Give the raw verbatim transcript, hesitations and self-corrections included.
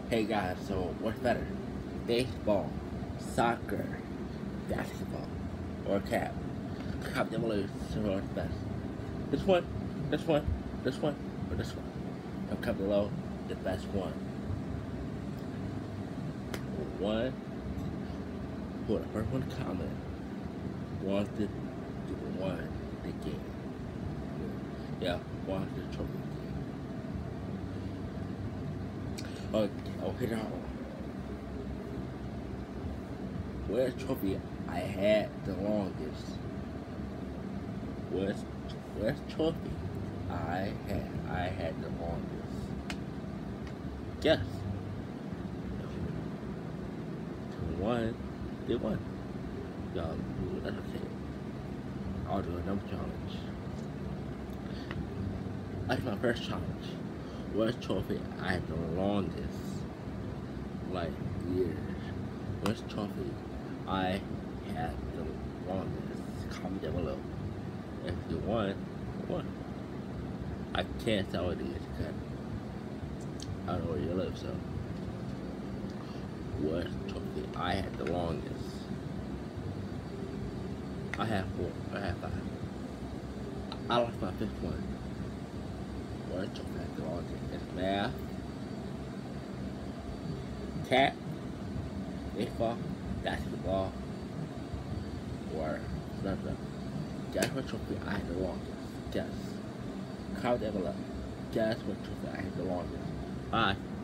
Hey guys, so what's better? Baseball, soccer, basketball, or cat? Comment down below to know what's best. This one, this one, this one, or this one. And comment below the best one. One, for the first one to comment, wants to do one the game. Yeah, wants the trophy game. Okay, I'll hit it out. Where's trophy I had the longest? Where's where's trophy I had I had the longest? Guess. One, did one. Y'all, that's okay. I'll do another challenge. That's my first challenge. Where's trophy I had the longest? Like years. Where's trophy I had the longest? Comment down below. If you won, you won. I can't tell what it is because I don't know where you live, so. Where's trophy I had the longest? I have four. I have five. I lost my fifth one. Where's trophy I had the longest? It's math, cat, baseball, basketball, or something. Guess what trophy I had the longest? Guess. Comment down below. Guess what trophy I had the longest? Bye.